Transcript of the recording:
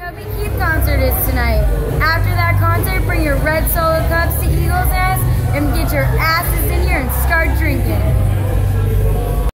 Toby Keith concert is tonight. After that concert, bring your red solo cups to Eagle's Nest and get your asses in